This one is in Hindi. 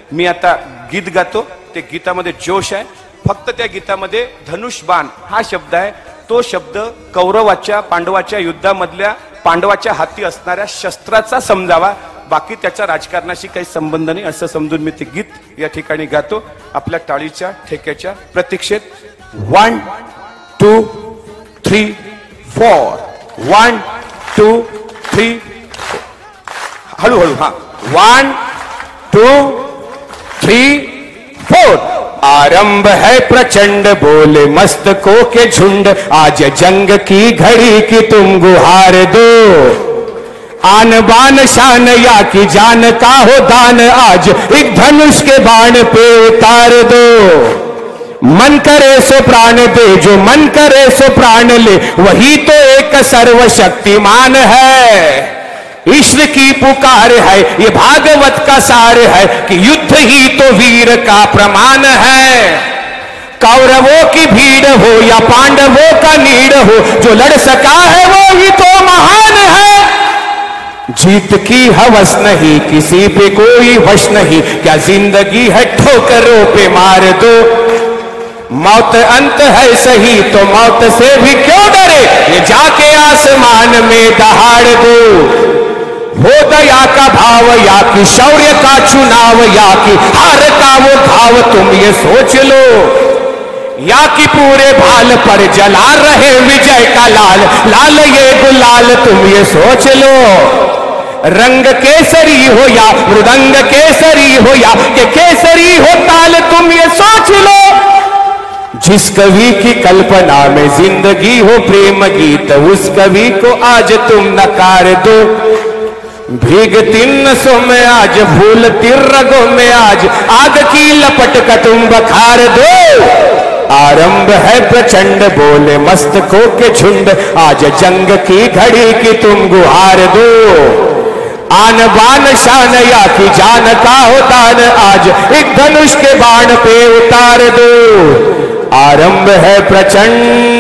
मी आता गीत गातो, ते गीतामध्ये जोश आहे. फक्त त्या गीतामध्ये धनुष्यबाण हा शब्द आहे. तो शब्द कौरवाच्या पांडवाच्या युद्धामधल्या पांडवाच्या हाती असणाऱ्या शस्त्राचा समजावा, बाकी त्याचा राजकारणाशी काही संबंध नाही असं समजून मी ते गीत या ठिकाणी गातो आपल्या टाळीच्या ठेक्याच्या प्रतीक्षेत. 1 2 3 4 1 2 3 हळूहळू. हा 1 2 3 4. आरंभ है प्रचंड बोले मस्तकों के झुंड, आज जंग की घड़ी की तुम गुहार दो. आन बान शान या की जान का हो दान, आज एक धनुष के बाण पे उतार दो. मन करे सो प्राण दे, जो मन करे सो प्राण ले, वही तो एक सर्वशक्तिमान है. ईश्वर की पुकार है, ये भागवत का सार है कि युद्ध ही तो वीर का प्रमाण है. कौरवों की भीड़ हो या पांडवों का नीड़ हो, जो लड़ सका है वो ही तो महान है. जीत की हवस नहीं, किसी पे कोई वश नहीं, क्या जिंदगी है ठोकरों पे मार दो. मौत अंत है सही तो मौत से भी क्यों डरे, ये जाके आसमान में दहाड़ दो. हो दया का भाव या कि शौर्य का चुनाव, या कि हार का वो घाव तुम ये सोच लो. या कि पूरे भाल पर जला रहे विजय का लाल, लाल ये गुलाल तुम ये सोच लो. रंग केसरी हो या मृदंग केसरी हो, या कि केसरी हो ताल तुम ये सोच लो. जिस कवि की कल्पना में जिंदगी हो प्रेम गीत, उस कवि को आज तुम नकार दो. भीगती नसों में आज फूलती रगों में आज, आग की लपट का तुम बखार दो. आरंभ है प्रचंड बोले मस्तकों के झुंड, आज जंग की घड़ी की तुम गुहार दो. आन बान शान या की जान का हो दान, आज एक धनुष के बाण पे उतार दो. आरंभ है प्रचंड